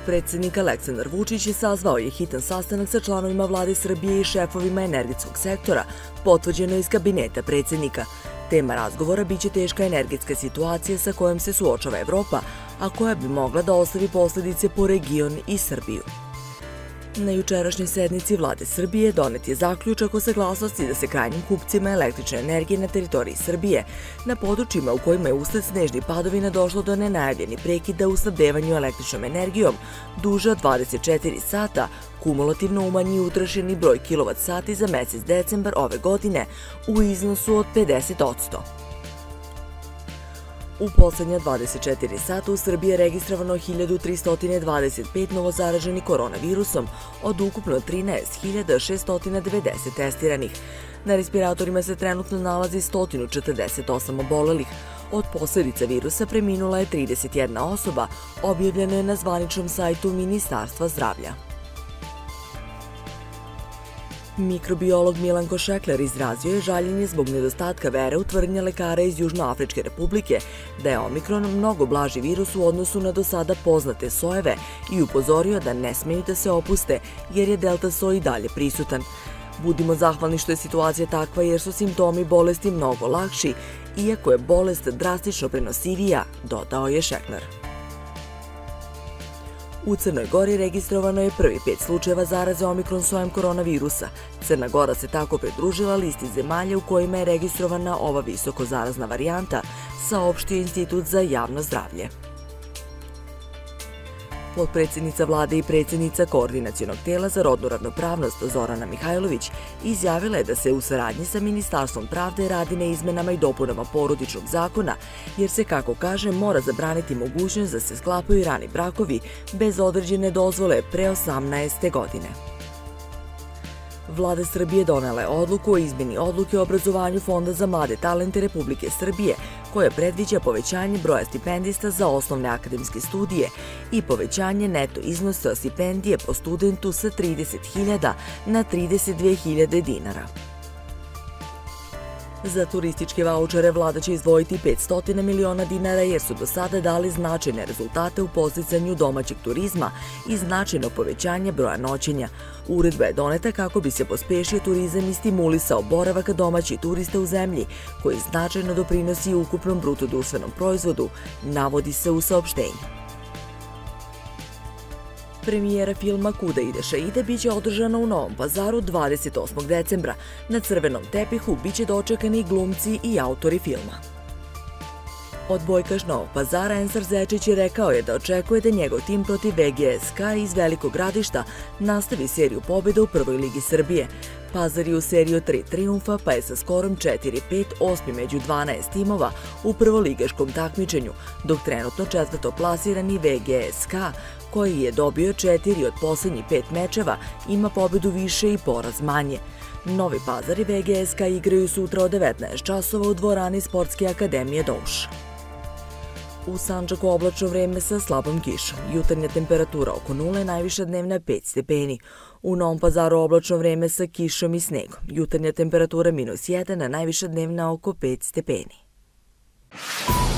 Predsednik Aleksandar Vučić sazvao je hitan sastanak sa članovima vlade Srbije i šefovima energetskog sektora, potvrđeno iz kabineta predsednika. Tema razgovora biće teška energetska situacija sa kojom se suočava Evropa, a koja bi mogla da ostavi posledice po region i Srbiju. Na jučerašnjoj sednici vlade Srbije donet je zaključak o saglasnosti da se krajnjim kupcima električne energije na teritoriji Srbije, na područjima u kojima je usled snežnih padavina došlo do nenajavljenih prekida u snabdevanju električnom energijom duže od 24 sata, kumulativno umanji utrošeni broj kilovat-sati za mesec decembar ove godine u iznosu od 50%. U poslednja 24 sata u Srbiji je registrovano 1325 novozaraženih koronavirusom od ukupno 13.690 testiranih. Na respiratorima se trenutno nalazi 148 obolelih. Od posledica virusa preminula je 31 osoba, objavljeno je na zvaničnom sajtu Ministarstva zdravlja. Mikrobiolog Milanko Šekler izrazio je žaljenje zbog nedostatka vere u tvrdnje lekara iz Južnoafričke Republike da je Omikron mnogo blaži virus u odnosu na do sada poznate sojeve i upozorio da ne smeju da se opuste jer je delta soj i dalje prisutan. Budimo zahvalni što je situacija takva jer su simptomi bolesti mnogo lakši, iako je bolest drastično prenosivija, dodao je Šekler. U Crnoj Gori registrovano je prvi 5 slučajeva zaraze Omikron sojem koronavirusa. Crna Gora se tako pridružila listi zemalja u kojima je registrovana ova visoko zarazna varijanta, saopštio Institut za javno zdravlje. Potpredsednica vlade i predsednica Koordinacionog tela za rodnu ravnopravnost Zorana Mihajlović izjavila je da se u saradnji sa Ministarstvom pravde radi na izmenama i dopunama Porodičnog zakona, jer se, kako kaže, mora zabraniti mogućnost da se sklapaju rani brakovi bez određene dozvole pre 18. godine. Vlada Srbije donela je odluku o izmeni odluke o obrazovanju Fonda za mlade talente Republike Srbije, koja predviđa povećanje broja stipendista za osnovne akademske studije i povećanje neto iznosa stipendije po studentu sa 30.000 na 32.000 dinara. Za turističke vaučere vlada će izdvojiti 500 miliona dinara jer su do sada dali značajne rezultate u podsticanju domaćeg turizma i značajno povećanje broja noćenja. Uredba je doneta kako bi se pospešio turizam i stimulisao boravak domaćih turista u zemlji, koji značajno doprinosi ukupnom bruto društvenom proizvodu, navodi se u saopštenju. Premijera filma Kuda ideš Aida biće održana u Novom Pazaru 28. decembra. Na crvenom tepihu biće dočekani glumci i autori filma. Odbojkaš Novog Pazara Ensar Zečić rekao je da očekuje da njegov tim protiv VGSK iz Velikog Gradišta nastavi seriju pobjeda u Prvoj ligi Srbije. Pazar je u seriju 3 trijumfa, pa je sa skorom 4-5 osmi među 12 timova u prvoligaškom takmičenju, dok trenutno četvrto plasirani VGSK, koji je dobio 4 od poslednjih 5 mečeva, ima pobedu više i poraz manje. Novi Pazar i VGSK igraju sutra od 19 časova u dvorani Sportske akademije Douš. U Sandžaku oblačno vreme sa slabom kišom. Jutarnja temperatura oko 0, najviša dnevna 5 stepeni. U Novom Pazaru oblačno vreme sa kišom i snegom. Jutarnja temperatura -1, a najviša dnevna oko 5 stepeni.